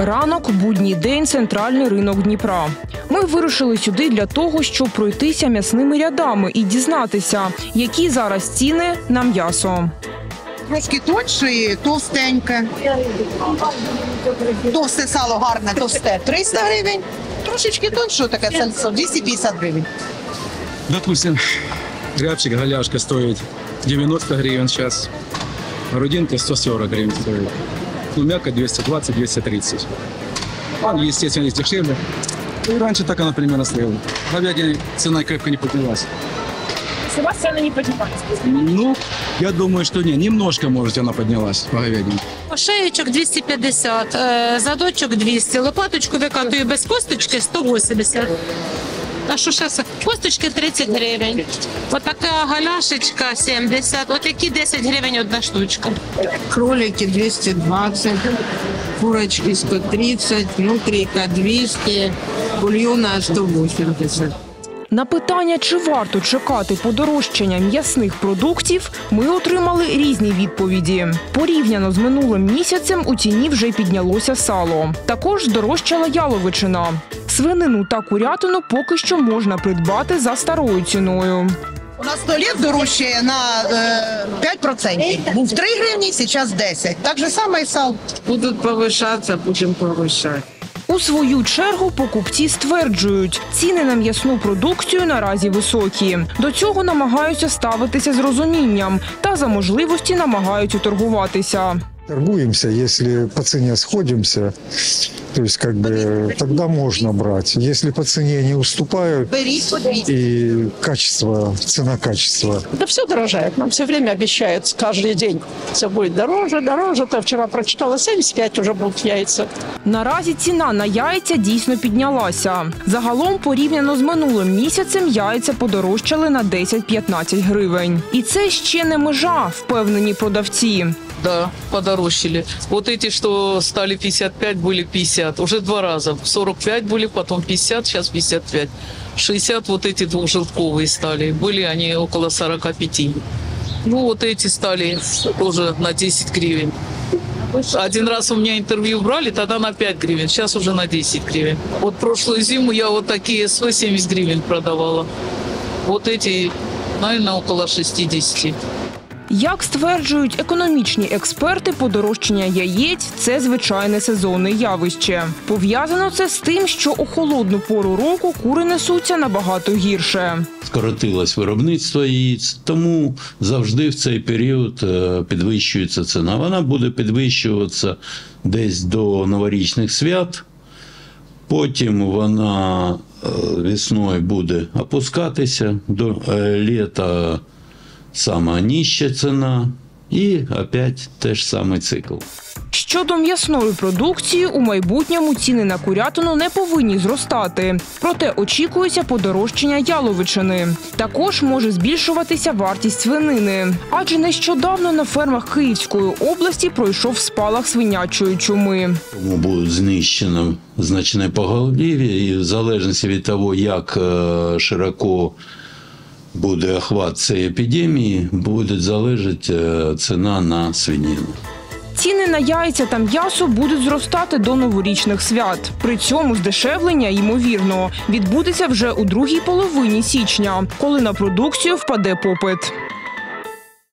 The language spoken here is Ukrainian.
Ранок, будній день, центральний ринок Дніпра. Ми вирушили сюди для того, щоб пройтися м'ясними рядами і дізнатися, які зараз ціни на м'ясо. Трошки тоньше і товстеньке. Товсте сало гарне, товсте 300 гривень. Трошечки тоньше таке сальцо 250 гривень. Допустим, рябчик, голяшка стоит 90 гривен сейчас. Грудинка 140 гривен стоит. Мяко 220-230. Он, естественно, есть дешевле. И раньше так она примерно стоила. Говядина цена крепко не поднялась. У вас цены не поднимаются? Ну, я думаю, что не. Немножко, может, она поднялась по говядине. Шеєчок 250, задочок 200, лопаточку викатую без косточки 180. А що зараз? Косточки 30 гривень. Отака галяшечка 70, отакі 10 гривень одна штучка. Кролики 220, курочки 130, внутрика 200, бульона 180. На питання, чи варто чекати подорожчання м'ясних продуктів, ми отримали різні відповіді. Порівняно з минулим місяцем у ціні вже піднялося сало. Також здорожчала яловичина. Свинину та курятину поки що можна придбати за старою ціною. У нас туалет дорожчає на 5%. Був 3 гривні, зараз 10. Так же саме і сало. Будут повышаться, будем повышать. У свою чергу покупці стверджують, ціни на м'ясну продукцію наразі високі. До цього намагаються ставитися з розумінням та за можливості намагаються торгуватися. Торгуемся, если по цене сходимся, то есть тогда можно брать. Если по цене не уступают и качество, цена-качество. Да все дорожает. Нам все время обещают каждый день. Все будет дороже, дороже. То вчера прочитала 75 уже будут яйца. Наразі ціна на яйця дійсно піднялася. Загалом, порівняно з минулим місяцем, яйця подорожчали на 10-15 гривень. І це ще не межа, впевнені продавці. Да, подорожчали. Вот эти, что стали 55, были 50. Уже 2 раза. 45 были, потом 50, сейчас 55. 60 вот эти двухжелтковые стали. Были они около 45. Ну, вот эти стали тоже на 10 гривен. Один раз у меня интервью брали, тогда на 5 гривен, сейчас уже на 10 гривен. Вот прошлую зиму я вот такие СВ 70 гривен продавала. Вот эти, наверное, около 60. Як стверджують економічні експерти, подорожчання яєць – це звичайне сезонне явище. Пов'язано це з тим, що у холодну пору року кури несуться набагато гірше. Скоротилось виробництво яєць, тому завжди в цей період підвищується ціна. Вона буде підвищуватися десь до новорічних свят, потім вона весною буде опускатися, до літа сама нижча ціна і опять теж самий цикл. Щодо м'ясної продукції, у майбутньому ціни на курятину не повинні зростати. Проте очікується подорожчання яловичини. Також може збільшуватися вартість свинини. Адже нещодавно на фермах Київської області пройшов спалах свинячої чуми. Тому буде знищено значне поголів'я і в залежності від того, як широко буде охват цієї епідемії, буде залежати ціна на свинину. Ціни на яйця та м'ясо будуть зростати до новорічних свят. При цьому здешевлення, ймовірно, відбудеться вже у другій половині січня, коли на продукцію впаде попит.